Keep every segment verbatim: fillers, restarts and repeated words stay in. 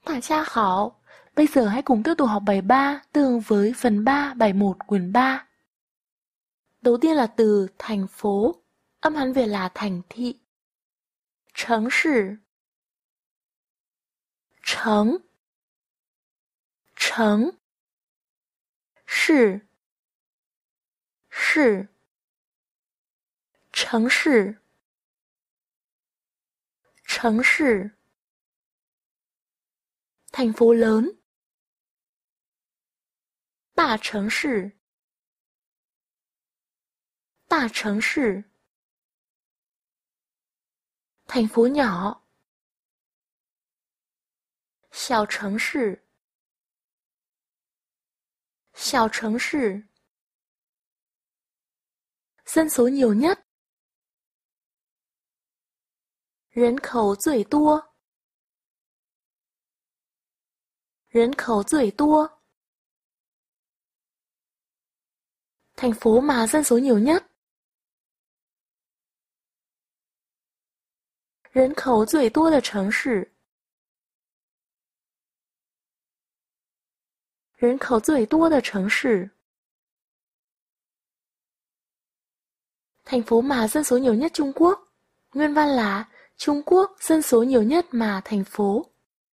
大家好, bây giờ hãy cùng tiếp tục học bài ba tương ứng với phần ba bài một quyển ba. Đầu tiên là từ thành phố, âm Hán Việt là thành thị.城市,城,城, 市, 市, 城市, 城市. Thành phố lớn. Đại城市, đại城市. Thành phố nhỏ.小城市,小城市. Dân số nhiều nhất. Nhân khẩu 最多. Nhân khẩu 最多. Thành phố mà dân số nhiều nhất. Nhân khẩu 最多的城市. Nhân khẩu 最多的城市. Thành phố mà dân số nhiều nhất Trung Quốc. Nguyên văn là Trung Quốc dân số nhiều nhất mà thành phố.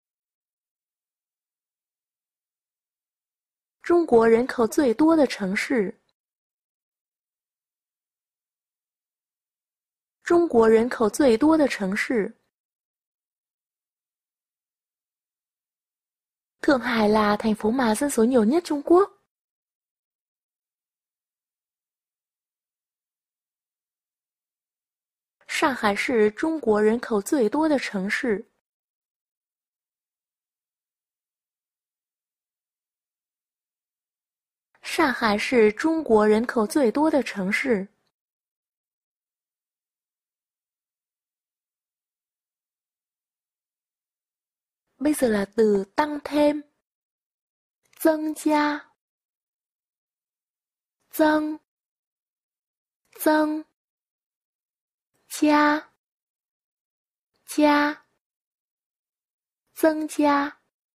Trung Quốc nhân khẩu 最多的城市. Trung Quốc nhân khẩu 最多的城市. Thượng Hải là thành phố mà dân số nhiều nhất Trung Quốc. Shanghai 是中国人口最多的城市. Shanghai 是中国人口最多的城市. Bây giờ là từ tăng thêm.增加,增,增, Gia, Gia,增加,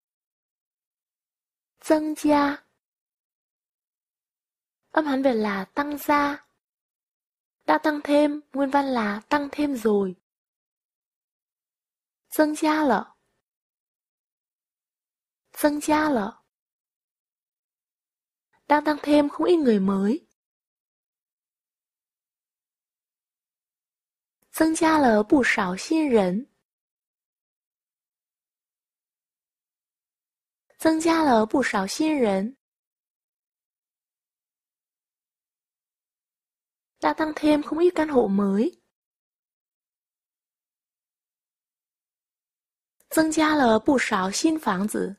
增加. Âm Hán Việt là tăng gia. Đã tăng thêm, nguyên văn là tăng thêm rồi.增加了.增加了. Đang tăng thêm không ít người mới. 增加了不少新人. 增加了不少新人. Đã tăng thêm không ít căn hộ mới. 增加了不少新房子.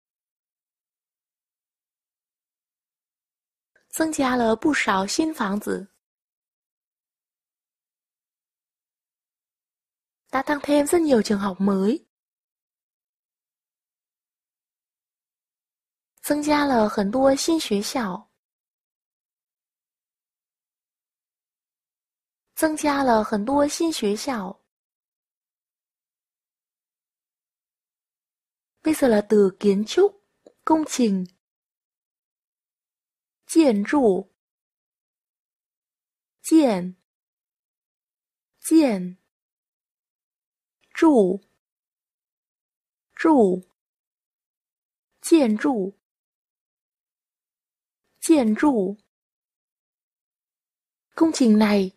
增加了不少新房子. Đã tăng thêm rất nhiều trường học mới. 增加了很多新学校. 增加了很多新学校. Bây giờ là từ kiến trúc, công trình. 建筑, 建, 建, 筑, 筑, 建筑, 建筑. Công trình này.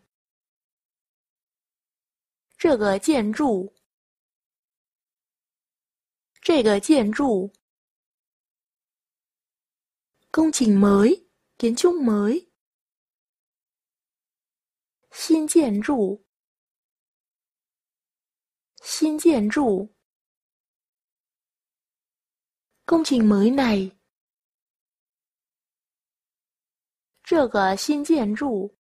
这个建筑. 这个建筑. Công trình mới, kiến trúc mới. 新建筑. 新建筑. Công trình mới này. 这个新建筑.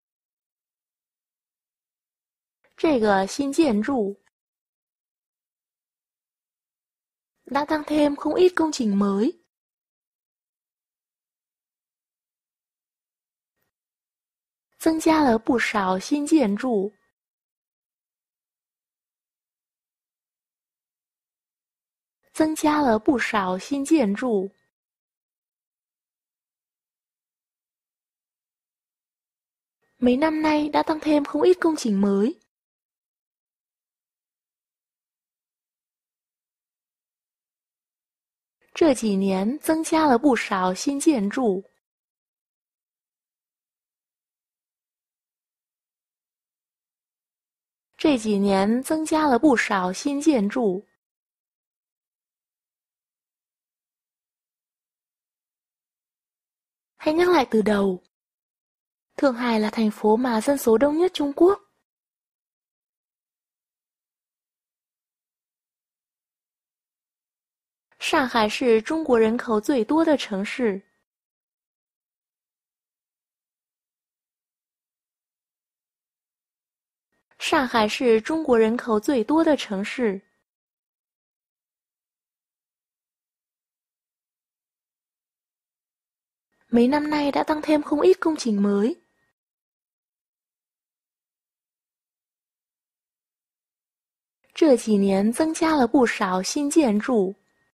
这个新建筑. Đã tăng thêm không ít công trình mới. 增加了不少新建筑. 增加了不少新建筑。Mấy năm nay đã tăng thêm không ít công trình mới. 这几年增加了不少新建筑。这几年增加了不少新建筑。Hãy nhắc lại từ đầu. Thượng Hải là thành phố mà dân số đông nhất Trung Quốc. 上海是中国人口最多的城市。上海是中国人口最多的城市。Mấy năm nay đã tăng thêm không ít công trình mới. 这几年增加了不少新建筑。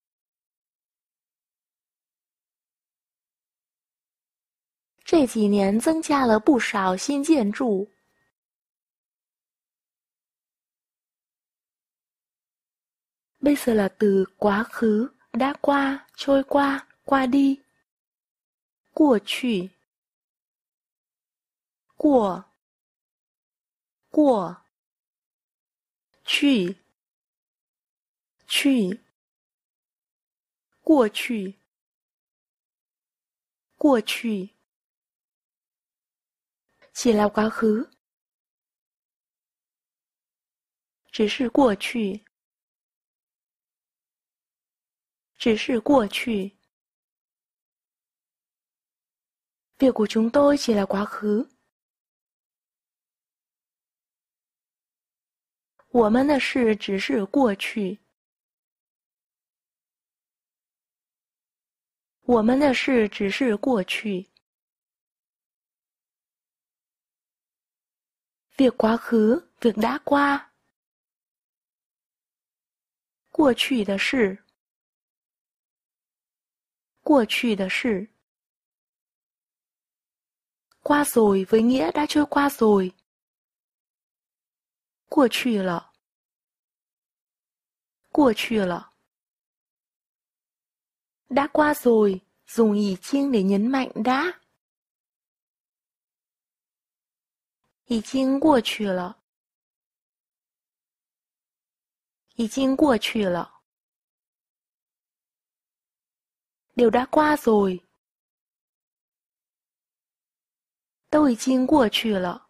这几年增加了不少新建筑。Bây giờ là từ quá khứ, đã qua, trôi qua, qua đi. 过去，过，过，去，去，过去，过去。chỉ là quá khứ. 只是过去。只是过去。Việc của chúng tôi chỉ là quá khứ. 我们的事只是过去。我们的事只是过去。Việc quá khứ, việc đã qua. 过去的事。过去的事。Qua rồi với nghĩa đã trôi qua rồi. 过去了。过去了。Đã qua rồi, dùng ỷ chiêng để nhấn mạnh đã. 已经过去了。已经过去了。Đều đã qua rồi. 都已经过去了。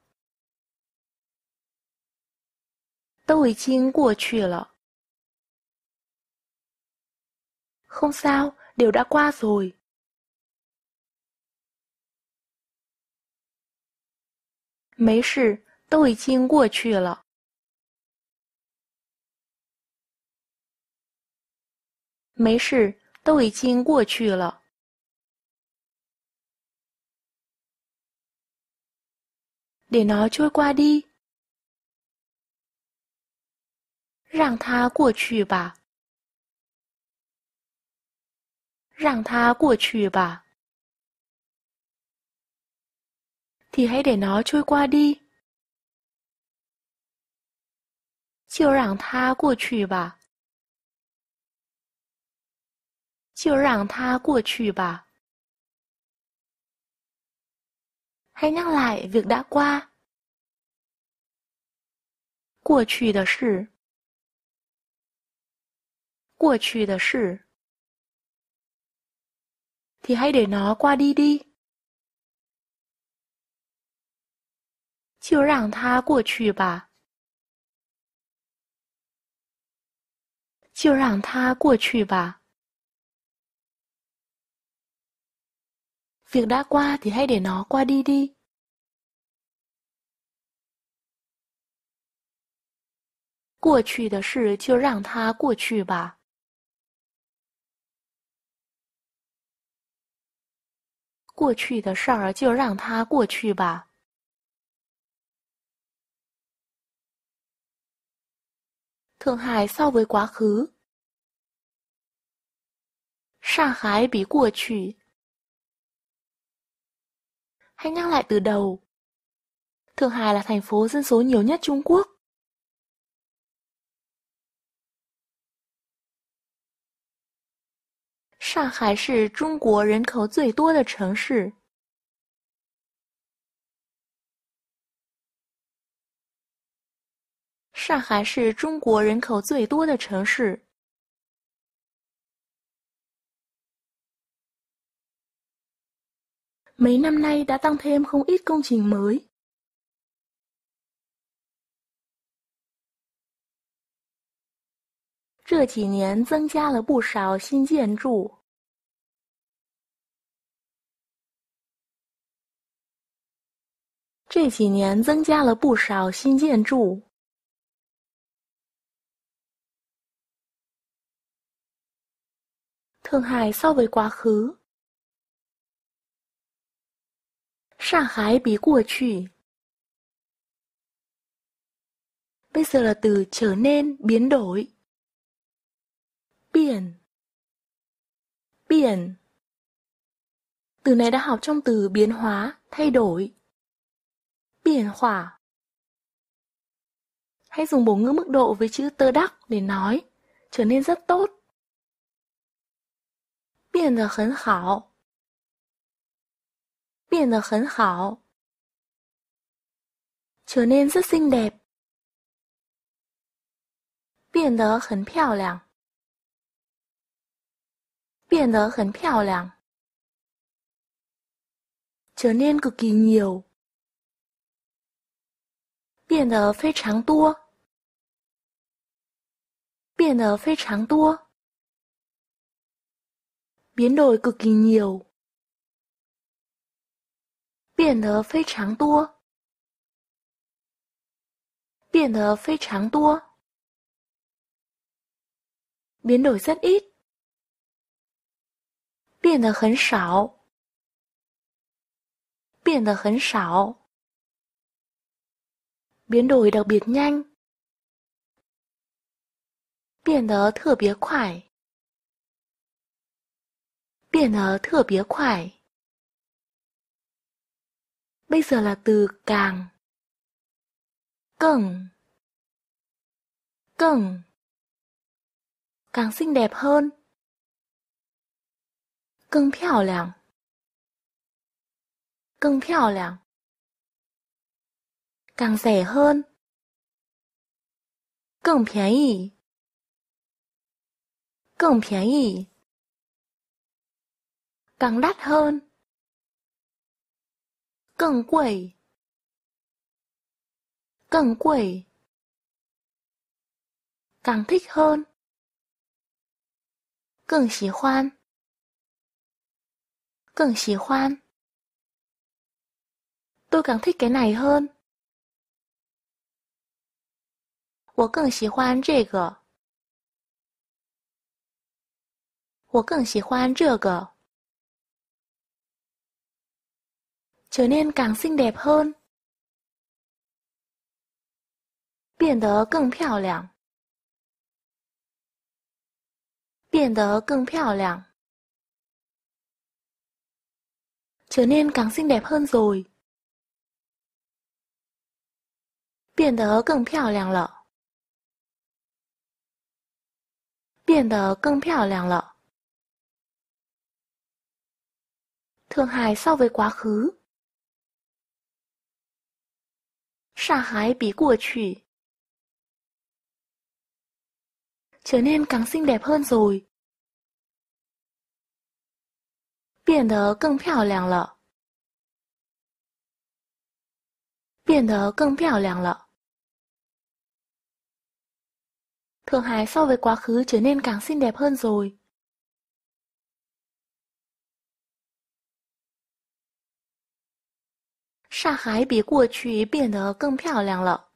都已经过去了。Không sao, đều đã qua rồi. 没事，都已经过去了。没事，都已经过去了。Để nó trôi qua đi. 让它过去吧。让它过去吧。Thì hãy để nó trôi qua đi. 就让它过去吧。就让它过去吧。Hãy nhắc lại việc đã qua. 过去的事。过去的事。Thì hãy để nó qua đi đi. 就让它过去吧。就让它过去吧。Việc đã qua thì hãy để nó qua đi đi. 过去的事就让它过去吧。过去的事儿就让它过去吧。Thượng Hải so với quá khứ. 上海比过去. Hãy nhắc lại từ đầu. Thượng Hải là thành phố dân số nhiều nhất Trung Quốc. 上海是中国人口最多的城市。上海是中国人口最多的城市。Mấy năm nay đã tăng thêm không ít công trình mới. 这几年增加了不少新建筑。这几年增加了不少新建筑。Thượng Hải so với quá khứ. 上海比过去. Bây giờ là từ trở nên, biến đổi. Biển. Biển. Từ này đã học trong từ biến hóa, thay đổi. Biển hỏa. Hãy dùng bổ ngữ mức độ với chữ tơ đắc để nói, trở nên rất tốt. 变得很好。变得很好。trở nên rất xinh đẹp. 变得很漂亮。变得很漂亮。trở nên cực kỳ nhiều. 变得非常多。变得非常多。biến đổi cực kỳ nhiều. 变得非常多。变得非常多。biến đổi rất ít. 变得很少。变得很少。biến đổi đặc biệt nhanh. 变得特别快。变得特别快。Bây giờ là từ càng. Càng. Càng. Càng xinh đẹp hơn. Càng 漂亮. Càng 漂亮. Càng rẻ hơn. Càng 便宜. Càng 便宜. Càng đắt hơn. Càng贵. Càng贵. Càng thích hơn. Càng 喜欢. Càng 喜欢. Tôi càng thích cái này hơn. 我更喜欢这个。我更喜欢这个。trở nên càng xinh đẹp hơn. 变得更漂亮。变得更漂亮。trở nên càng xinh đẹp hơn rồi. 变得更漂亮了。变得更漂亮了。Thượng Hải so với quá khứ. 上海比过去. Trở nên càng xinh đẹp hơn rồi. 变得更漂亮了。变得更漂亮了。Thượng Hải so với quá khứ trở nên càng xinh đẹp hơn rồi. 上海比过去变得更漂亮了。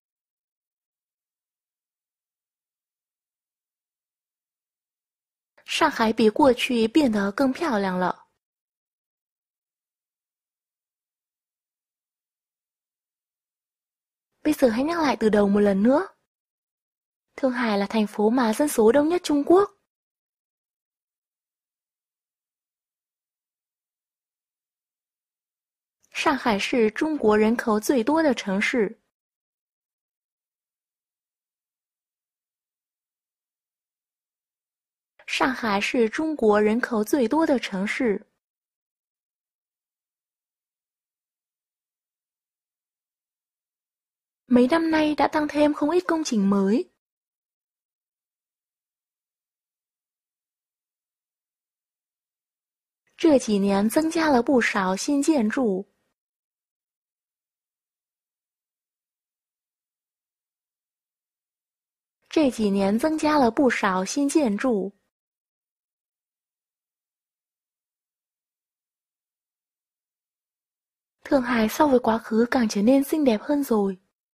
上海比过去变得更漂亮了。Bây giờ hãy nhắc lại từ đầu một lần nữa. Thượng Hải là thành phố mà dân số đông nhất Trung Quốc. 上海是中国人口最多的城市。上海是中国人口最多的城市。Mấy năm nay đã tăng thêm không ít công trình mới. 这几年增加了不少新建筑。这几年增加了不少新建筑。Thượng Hải so với quá khứ càng trở nên xinh đẹp hơn rồi.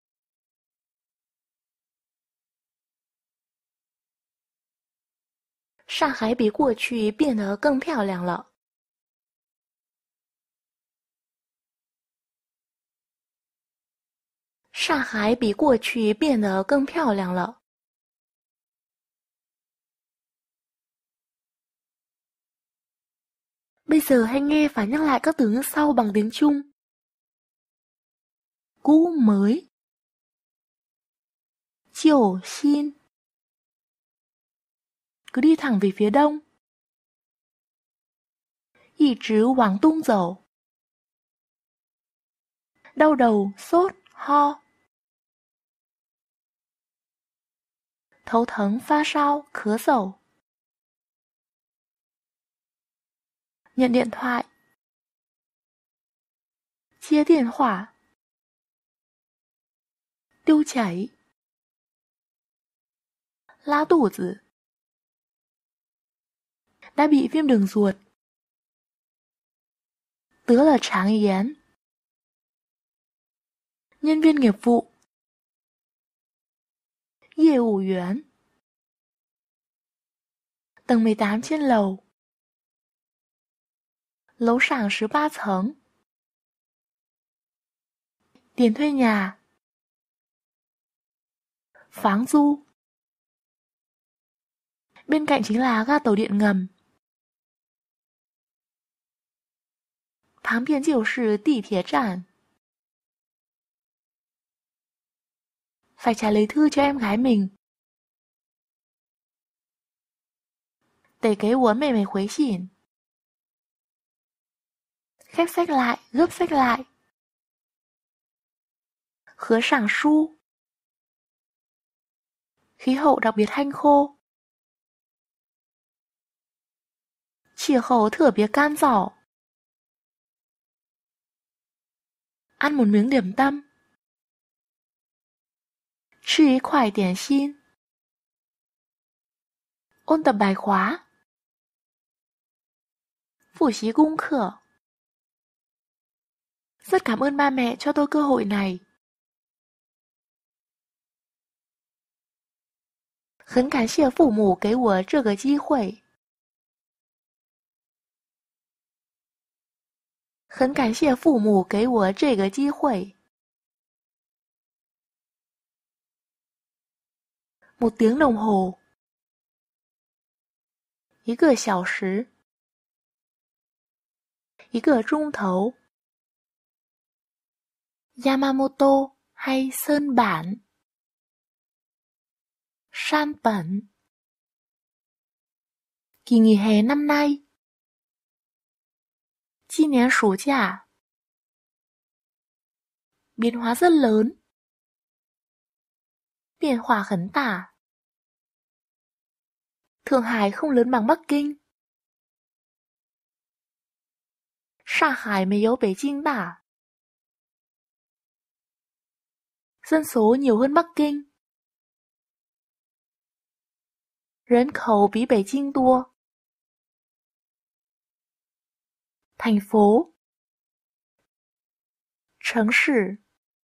上海比过去变得更漂亮了。上海比过去变得更漂亮了。Bây giờ hãy nghe và nhắc lại các từ ngữ sau bằng tiếng Trung. Cũ mới. Chiều xin. Cứ đi thẳng về phía đông. 一直往东走。đau đầu, sốt, ho. 头疼、发烧、咳嗽。nhận điện thoại. 接电话。tiêu chảy. 拉肚子。đã bị viêm đường ruột. 得了肠炎。nhân viên nghiệp vụ. 业务员。tầng mười tám trên lầu. 楼上十八层。tiền thuê nhà. 房租。bên cạnh chính là ga tàu điện ngầm. 旁边就是地铁站. Phải trả lời thư cho em gái mình. 得给我妹妹回信. Khép sách lại, gấp sách lại. 合上书. Khí hậu đặc biệt hanh khô. 气候特别干燥. Ăn một miếng điểm tâm. 吃一块点心. Ôn tập bài khóa. 复习功课. Rất cảm ơn ba mẹ cho tôi cơ hội này. 很感谢父母给我这个机会。很感谢父母给我这个机会。một tiếng đồng hồ. 一个小时。一个钟头。Yamamoto hay Sơn Bản. San Bản. Kỳ nghỉ hè năm nay. 今年暑假. Biến hóa rất lớn. 变化很大. Thượng Hải không lớn bằng Bắc Kinh. 上海没有北京大. Dân số nhiều hơn Bắc Kinh. 人口比北京多. Thành phố. 城市.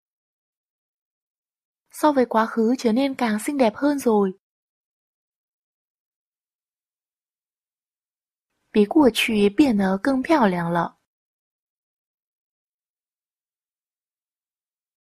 So với quá khứ trở nên càng xinh đẹp hơn rồi. 比过去变得更漂亮了.